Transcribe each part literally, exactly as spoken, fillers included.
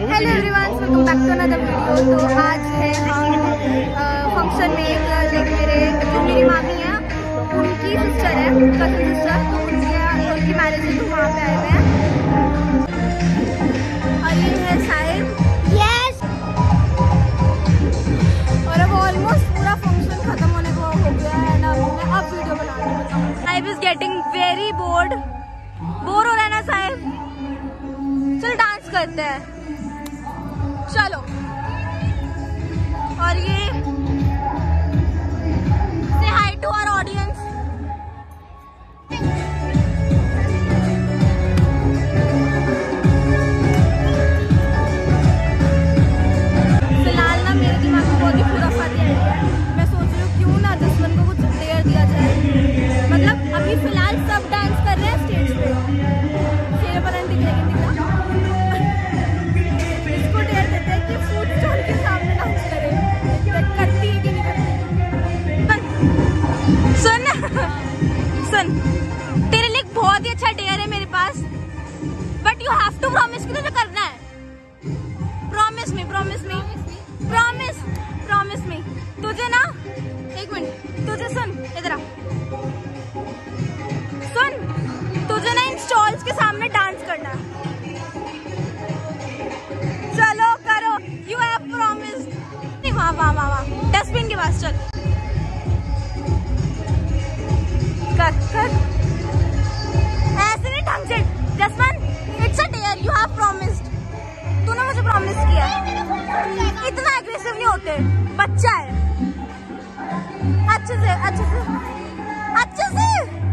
Hello everyone, welcome back to another video. तो आज है हम फंक्शन में एक लाइक मेरे जो मेरी मामी है उनकी सिस्टर है, कजिन सिस्टर, तो उनके उनकी मैरिज है, तो वहाँ पे आए हुए हैं। और ये है साहिब। यस। और अब ऑलमोस्ट पूरा फंक्शन खत्म होने को हो गया है ना, मैं अब वीडियो बना रही हूँ। Sahib is getting very bored. Bore हो रहा है ना साहिब? चल डांस करते हैं, चलो। और ये से हाई टू आवर ऑडियंस। फिलहाल ना मेरे दिमाग में बहुत ही पूरा फाती आइडिया है। मैं सोच रही हूँ क्यों ना जसवंत को कुछ डेयर दिया जाए। मतलब अभी फिलहाल सब डांस कर रहे हैं स्टेज पे, चेहरे पर नहीं दिख रहे इसको डेयर देते हैं कि फूड स्टॉल के सामने डांस करे। करती है कि नहीं करती? सुन सुन, तेरे लिए बहुत ही अच्छा डेयर है मेरे पास, but you have to promise कि तुझे करना है। Promise me, promise me, promise promise me. तुझे ना एक मिनट, तुझे सुन इधर आ, सुन, तुझे ना इन स्टॉल्स के सामने डांस करना है। चलो करो, यू हैव प्रॉमिस्ड। नहीं, वहाँ वहाँ वहाँ वहाँ डस्टबिन के पास चल। कर कर ऐसे नहीं, ढंग से। Jaswant, it's a dare, you have promised. तूने मुझे प्रॉमिस किया। इतना एग्रेसिव नहीं होते, बच्चा है। अच्छे से अच्छे से अच्छे से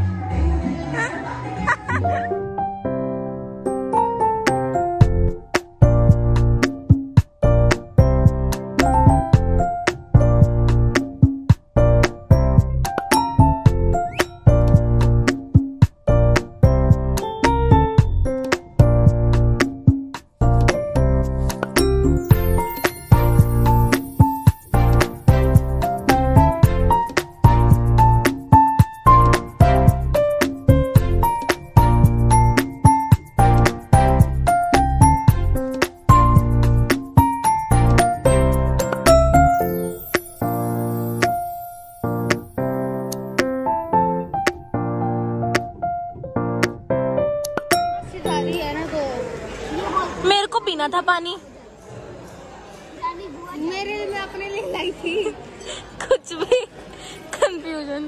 पीना था पानी। मेरे लिए, मैं अपने लिए लाई थी। कुछ भी कंफ्यूजन।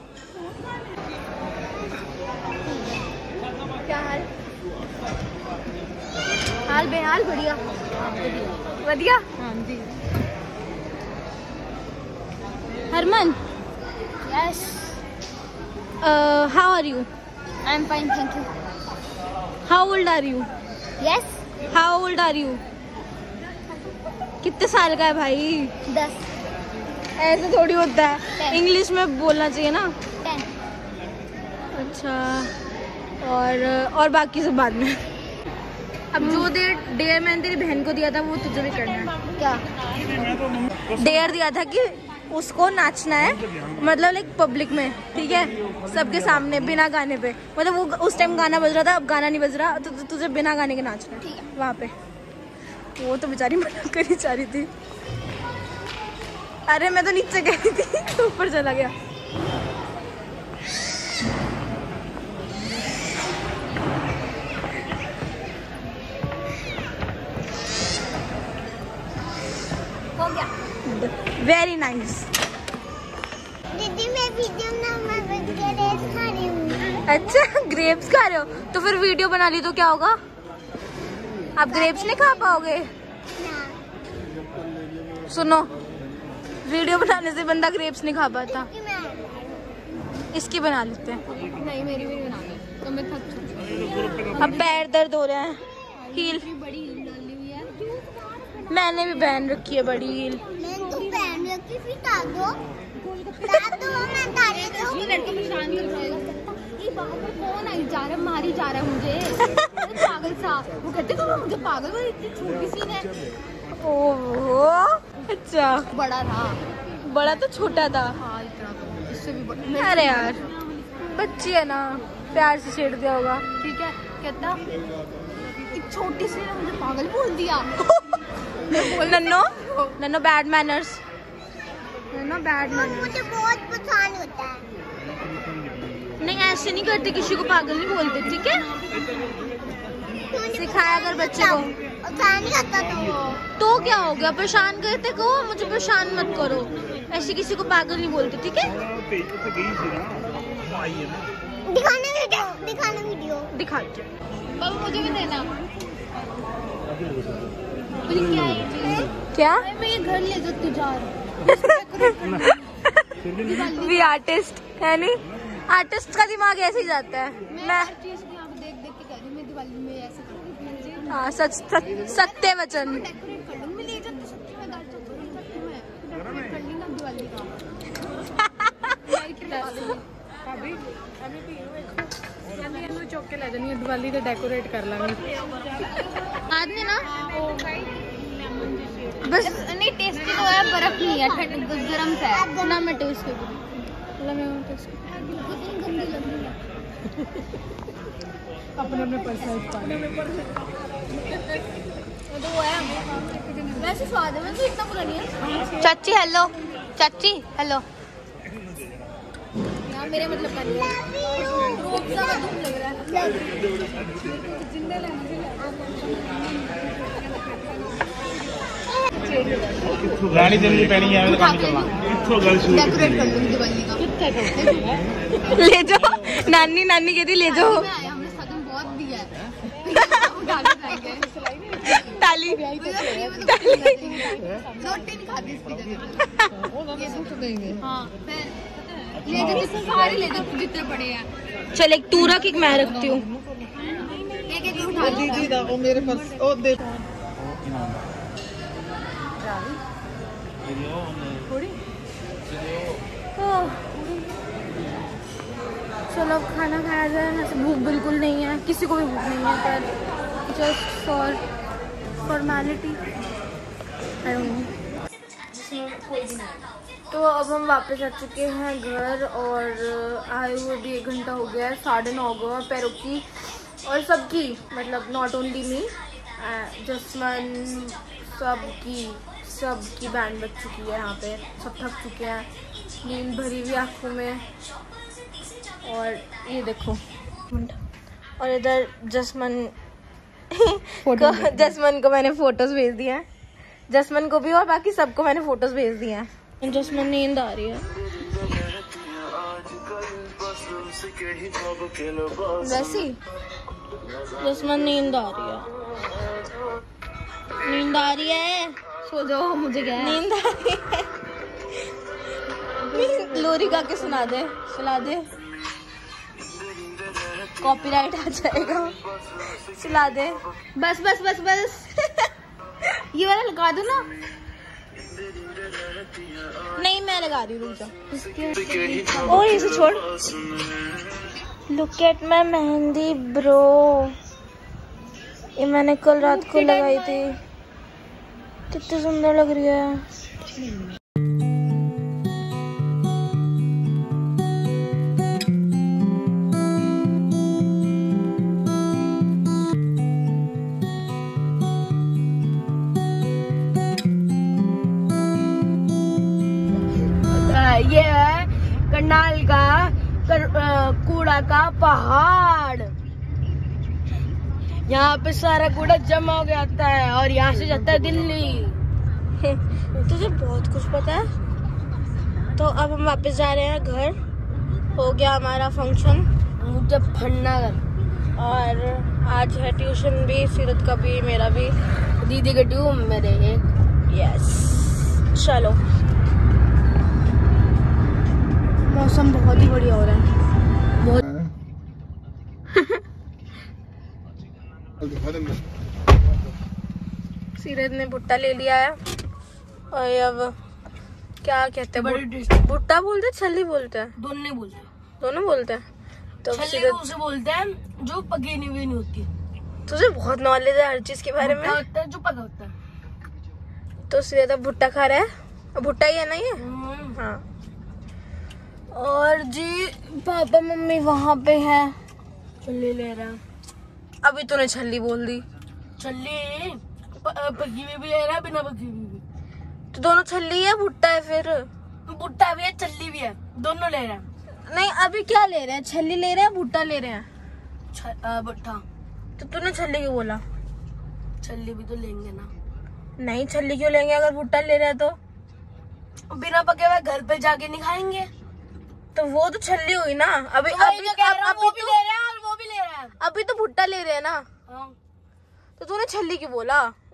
क्या हाल? हाल बेहाल बढ़िया बढ़िया। हाँ जी। Harman. Yes. How are you? I am fine, thank you. How old are you? Yes. How old are you? कितने साल का है भाई? दस। ऐसे थोड़ी होता है, इंग्लिश में बोलना चाहिए ना। टेन। अच्छा, और और बाकी सब बाद में। अब जो डेयर डेयर मैंने तेरी बहन को दिया था वो तुझे भी करना है। क्या डेयर दिया था? कि उसको नाचना है, मतलब लाइक पब्लिक में, ठीक है, सबके सामने, बिना गाने पे। मतलब वो उस टाइम गाना बज रहा था, अब गाना नहीं बज रहा, तो तुझे बिना गाने के नाचना है, ठीक है, वहाँ पे। वो तो बेचारी मना कर ही जा रही थी। अरे मैं तो नीचे गई थी, तो ऊपर चला गया। हो गया। Very nice. दीदी मैं वीडियो में ग्रेप्स खा रही हूँ। अच्छा, ग्रेप्स खा रहे हो? तो फिर वीडियो बना ली तो क्या होगा? आप ग्रेप्स नहीं खा पाओगे ना। सुनो, वीडियो बनाने से बंदा ग्रेप्स नहीं खा पाता। इसकी बना लेते हैं। नहीं, मेरी भी बना ले तो मैं थक चुकी। अब पैर दर्द हो रहे हैं। हील, बड़ी हील डाली हुई है। मैंने भी पहन रखी है बड़ी हील। मैंने तो पहन रखी, फिर डाल दो, डाल दो, मैं डाल दो। ये लड़का परेशान कर रहा है। ये बाहर में कौन आई जा रहा है, मारी जा रहा है मुझे। पागल सा। वो कहते तो मुझे पागल, वो इतनी छोटी सी है। ओह अच्छा, बड़ा था। बड़ा तो छोटा था। हाँ, इतना तो, इससे भी बड़ा। अरे यार, बच्ची है ना, प्यार से छेड़ दिया होगा। ठीक है, कहता छोटी सी ने मुझे पागल बोल दिया। Nanno Nanno bad manners, Nanno bad manners. मुझे बहुत पसंद होता है। नहीं ऐसे नहीं करते, किसी को पागल नहीं बोलते, ठीक है? सिखाया अगर बच्चे को। नहीं करता तो तो क्या हो गया, परेशान करते को, मुझे परेशान मत करो। ऐसे किसी को पागल नहीं बोलते, ठीक है? दिखाना वीडियो, दिखाना वीडियो दिखाते। बाबू मुझे भी देना। क्या है? क्या? मैं ये घर ले जा तू जा। वी आर्टिस्ट है नहीं, आर्टिस्ट का दिमाग ऐसे ही जाता है। मैं देख देख के कह रही हूं, मैं दिवाली में ऐसे करूंगी। हाँ सच सत्य वचन। चौक के ले जानी दिवाली तो डेकोरेट कर लांगे बाद में ना। बस नहीं टेस्टी तो है, बर्फ नहीं है, ठंड गरम सा है ना। मैं टेस्ट करूँ अपने अपने पैसा वैसे स्वाद है, तो इतना बुरा नहीं है। चाची हेलो, चाची हेलो। यार मेरे मतलब का नहीं लग रहा है। रानी जल्दी पहनी है, काम चलना डेकोरेट कर दूंगी दिवाली का। ले जाओ, नानी नानी कहती ले जाओ। हमने सगन बहुत दिया है। ताली रोटी नहीं खाती इसकी जगह। हाँ ले जाओ, सारे ले जाओ जितने पड़े हैं। चल एक तू रख, एक मैं रखती हूँ। एक एक उठा लो। दीदी दा वो मेरे पास ओ दे चलो अब खाना खाया जाए। ऐसे भूख बिल्कुल नहीं है, किसी को भी भूख नहीं है, पर जस्ट फॉर फॉर्मेलिटी। तो अब हम वापस आ चुके हैं घर, और आए हुए भी एक घंटा हो गया है, साढ़े नौ हो गया पैरों की और सबकी, मतलब नॉट ओनली मी, जसमन सबकी सबकी बैंड बज चुकी है यहाँ पे। सब थक चुके हैं, नींद भरी हुई आँखों में। और ये देखो, और इधर जसमन को जसमन को मैंने फोटोज भेज दिए हैं, जसमन को भी और बाकी सबको मैंने फोटोज भेज दिए हैं। जसमन नींद आ रही है वैसी, जसमन नींद आ रही है, नींद आ रही है, सो जाओ, मुझे क्या नींद आ रही है। लोरी गा के सुना दे, सुना दे, कॉपीराइट आ जाएगा। सुना दे, बस बस बस बस। ये वाला लगा दो ना। नहीं मैं लगा रही हूँ, और इसे छोड़। Look at my mehndi bro, ये मैंने कल रात को लगाई थी, कितनी सुंदर लग रही है। ये है करनाल का कर, आ, कूड़ा का पहाड़। यहाँ पे सारा कूड़ा जमा हो जाता है और यहाँ से जाता है दिल्ली। तुझे बहुत कुछ पता है। तो अब हम वापस जा रहे हैं घर, हो गया हमारा फंक्शन मुजफ्फरनगर, और आज है ट्यूशन भी, सीरत का भी, मेरा भी, दीदी का ट्यूब, मेरे एक। यस चलो, मौसम बहुत ही बढ़िया हो रहा है, बहुत। सीरत ने भुट्टा ले लिया है, और अब क्या कहते हैं, भुट्टा बोलते हैं, छल्ली बोलते हैं, दोनों बोलते हैं, दोनों बोलते हैं। तो छल्ली उसे बोलते हैं जो पकी नहीं हुई नहीं होती। तुझे बहुत नॉलेज है हर चीज के बारे में। होता है जो पका होता है। तो सीरत अब भुट्टा खा रहा है, भुट्टा ही है ना ये। हाँ, और जी पापा मम्मी वहाँ पे है, छल्ली ले रहा है। अभी तूने छल्ली बोल दी। छल्ली पकी हुई भी ले रहा है, बिना पकी हुई भी। तो दोनों छल्ली है, भुट्टा है फिर? भुट्टा भी है, छल्ली भी है, दोनों ले रहे हैं। नहीं, अभी क्या ले रहे हैं? छल्ली ले रहे हैं, भुट्टा ले रहे हैं? भुट्टा। तो तूने छल्ली क्यों बोला? छल्ली भी तो लेंगे ना। नहीं, छल्ली क्यों लेंगे अगर भुट्टा ले रहे हैं तो? बिना पके हुए घर पे जाके नहीं खाएंगे। तो वो तो छल्ली हुई ना। अभी तो अभी, कह रहा हूं, अभी वो भी तो, ले रहे हैं और वो भी ले रहे हैं। अभी तो भुट्टा ले रहे हैं ना। हाँ। तो तूने छल्ली क्यों बोला?